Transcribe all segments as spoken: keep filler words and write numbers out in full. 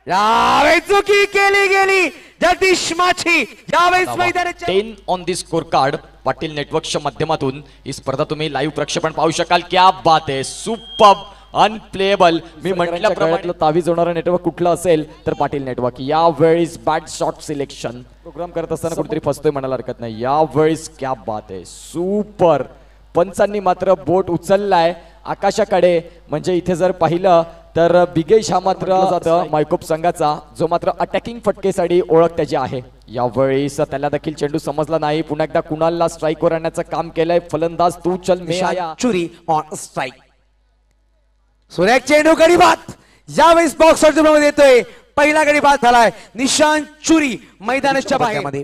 यावेळी चुकी केली गेली जगदीश माछी यावेळेस मैदानाच्या ten on the score card Patil नेटवर्कच्या माध्यमातून ही स्पर्धा तुम्ही लाईव्ह प्रक्षेपण पाहू शकाल. क्या बात आहे, सुपर्ब, अनप्लेएबल. मी म्हटल्याप्रमाणे तावीज होणारं नेटवर्क कुठलं असेल तर पाटील नेटवर्क. यावेळेस बॅट शॉट सिलेक्शन प्रोग्राम करत असताना कुठेतरी फसतोय म्हणायला हरकत नाही. यावेळेस क्या बात आहे, सुपर. पंचांनी मात्र बोट उचललाय आकाशाकडे. म्हणजे इथे जर पाहिलं तर बिगेश हा मात्र जातं मायकोप संघाचा, जो मात्र अटॅकिंग फटकेसाठी ओळख त्याची आहे. यावेळेस त्याला देखील चेंडू समजला नाही. पुन्हा एकदा कुणालला स्ट्राईकवर आणण्याचं काम केलंय फलंदाज तू चल मे आया. चुरी ऑन स्ट्राईक. सूर्या चेंडू गडी बाद यावेळेस बॉक्स मध्ये येतोय. पहिला गडी बाद झालाय. निशांत चुरी मैदानाच्या बाहेर.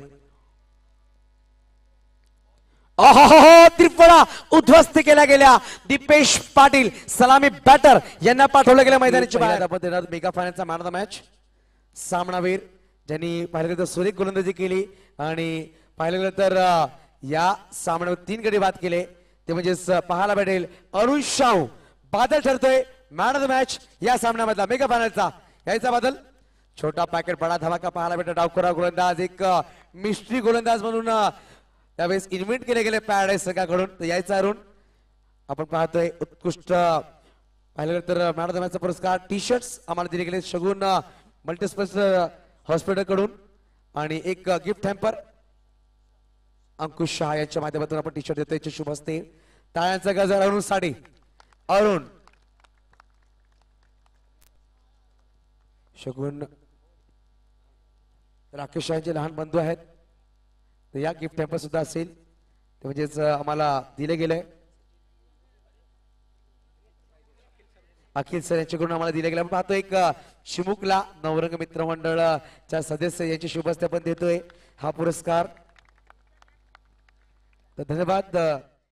अहो त्रिफळा उद्ध्वस्त केल्या गेल्या. दीपेश पाटील सलामी बॅटर यांना पाठवलं गेलं मैदानाच्या बाहेर. आपण देणार मेगा फायनलचा मॅन ऑफ द मॅच सामनावीर, ज्यांनी पाहिलं तर सुरेख गोलंदाजी केली आणि पाहिलं गेलं तर या सामन्यावर तीन गडी बाद केले. ते म्हणजेच पाहायला भेटेल अरुण शाहू बादल ठरतोय मॅन ऑफ द मॅच या सामन्यामधला मेगा फायनलचा. यायचा बादल छोटा पॅकेट बडा धमाका पाहायला भेटला. डावखोरा गोलंदाज, एक मिस्ट्री गोलंदाज म्हणून त्यावेळेस इन्व्हेंट केले गेले पॅराडाईज संघाकडून. यायचा अरुण. आपण पाहतोय उत्कृष्ट पाहिलं तर मॅन ऑफ द मॅचचा पुरस्कार टी शर्ट्स आम्हाला दिले गेले शगुन मल्टीस्पेस हॉस्पिटल कडून आणि एक गिफ्ट हॅम्पर अंकुश शहा यांच्या माध्यमातून आपण टी शर्ट देतो. याचे शुभ हस्ते टाळ्यांचा गजर अरुण साडी. अरुण शगुन राकेश यांचे लहान बंधू आहेत. तर या गिफ्ट हॅम्पर सुद्धा असेल ते म्हणजेच आम्हाला दिले गेले. अखिल सर यांच्याकडून आम्हाला दिले गेले. आपण पाहतो एक चिमुकला नवरंग मित्र मंडळाच्या सदस्य यांची शुभ हस्ते आपण देतोय हा पुरस्कार. तर धन्यवाद.